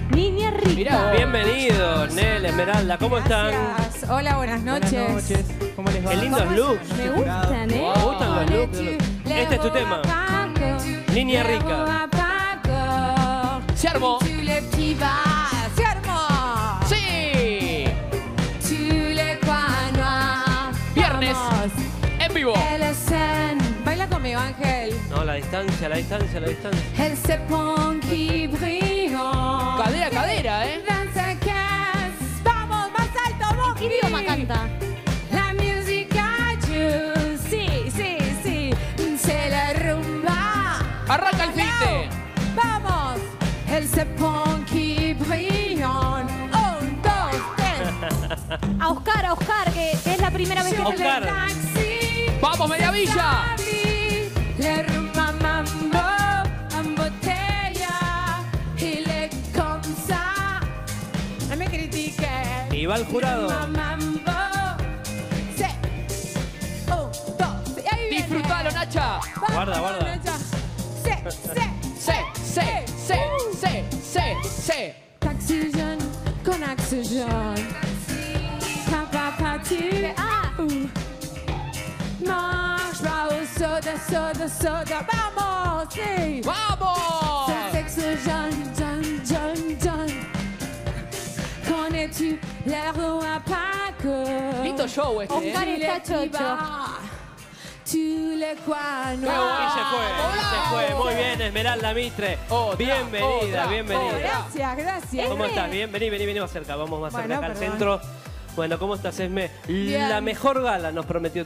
Niña Rica. Mirá, bienvenidos, Nel, Esmeralda, ¿cómo están? Hola, buenas noches. Buenas noches. ¿Cómo les va? Qué lindos looks. Me gustan, ¿eh? Me gustan los looks. Este es tu tema. Niña Rica. Se armó. Se armó. Sí. Viernes. En vivo. Baila conmigo, Ángel. No, la distancia, la distancia, la distancia. Elle se pon qui brille. Cadera, cadera, Vamos, más alto, vos. ¿Qué idioma canta? La música, sí, sí, sí. C'est la rumba. Arranca el fin de. Vamos. Elle se pon qui brille. Un, dos, tres. A Oscar, que es la primera vez que Oscar. se ve. Vamos, Media Villa. Le rumba mambo en botella. Il est comme ça. No me critiques. Y va el jurado. Mambo. Sí. Un, dos. Y ahí viene. Disfrutalo, Nacha. Vamos, Guarda, guarda. Nacha. Sí. Taxi con oxygène. Papa, pati. Marche pas au soda. Vamos, sí. ¡Vamos! Sexo John. Connais-tu l'air à Paco? Lindo show este, Oscar ¿eh? está chocho. Tu le Y se fue. Muy bien, Esmeralda Mitre. Bienvenida, bienvenida. Gracias. ¿Cómo estás? Bien, vení más cerca. Vamos más cerca Bueno, acá al perdón. centro. Bueno, ¿cómo estás, Esme? Bien. La mejor gala nos prometió